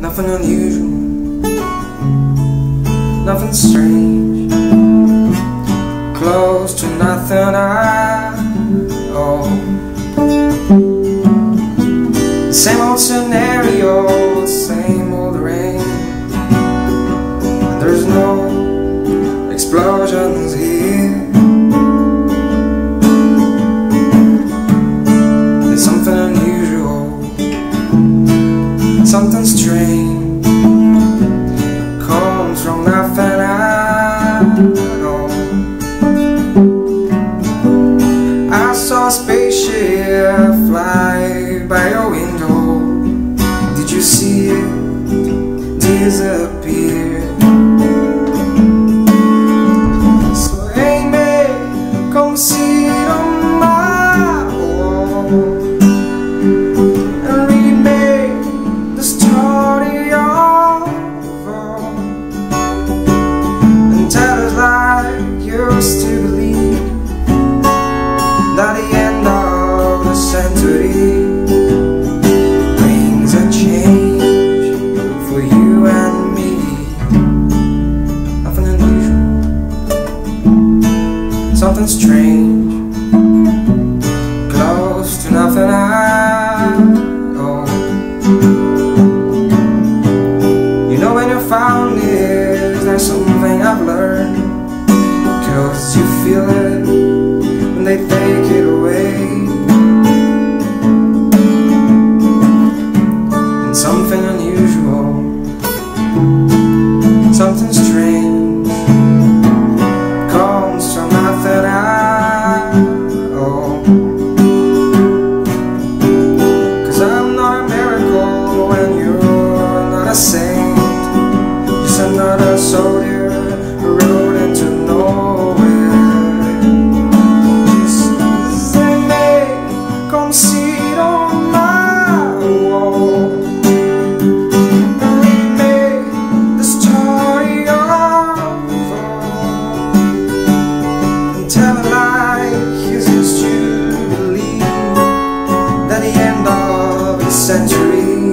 Nothing unusual, nothing strange, close to nothing at all. Same old scenario, same old rain. There's no explosions here. There's something unusual, something strange, comes from nothing at all. I saw a spaceship fly by your window. Did you see it disappear? So hey mate, come see it on my wall and read me the story of all, and tell us like you still believe that the end of the century brings a change for you and me. Nothing unusual, something strange, close to nothing at all. You know when you found it, there's something I've learned, 'cause you feel it when they take it away. And something unusual, something strange, comes from nothing at all. 'Cause I'm not a miracle and you're not a saint, just another soldier who rode into nowhere. Come see it on my wall and read me the story of all, and tell it like you used to believe that the end of the century